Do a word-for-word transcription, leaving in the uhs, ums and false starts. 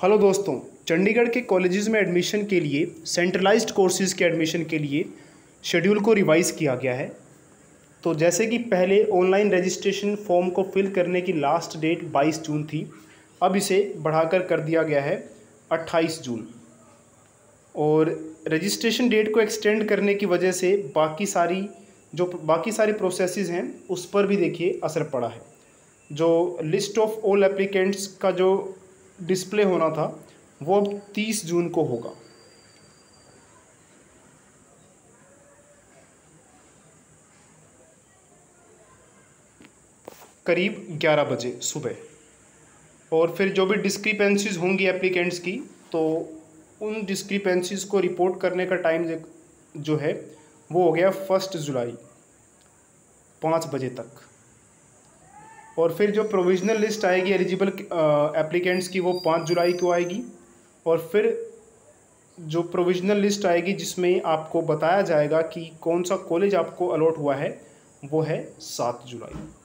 Hello दोस्तों, चंडीगढ़ के colleges में एडमिशन के लिए सेंट्रलाइज्ड कोर्सेज़ के एडमिशन के लिए शेड्यूल को रिवाइज़ किया गया है। तो जैसे कि पहले ऑनलाइन रजिस्ट्रेशन फॉर्म को फिल करने की लास्ट डेट बाईस जून थी, अब इसे बढ़ाकर कर दिया गया है अट्ठाईस जून। और रजिस्ट्रेशन डेट को एक्सटेंड करने की वजह से बाकी सारी जो बाकी सारी प्रोसेसेस हैं उस पर भी देखिए असर पड़ा है। जो लिस्ट ऑफ ऑल एप्लीकेंट्स का जो डिस्प्ले होना था वो अब तीस जून को होगा। करीब ग्यारह बजे सुबह। और फिर जो भी डिस्क्रिपेंसीज होंगी एप्लीकेंट्स की, तो उन डिस्क्रिपेंसीज को रिपोर्ट करने का टाइम जो है वो हो गया फर्स्ट जुलाई पाँच बजे तक। और फिर जो प्रोविज़नल लिस्ट आएगी एलिजिबल एप्लीकेंट्स की वो पाँच जुलाई को आएगी। और फिर जो प्रोविज़नल लिस्ट आएगी जिसमें आपको बताया जाएगा कि कौन सा कॉलेज आपको अलॉट हुआ है वो है सात जुलाई।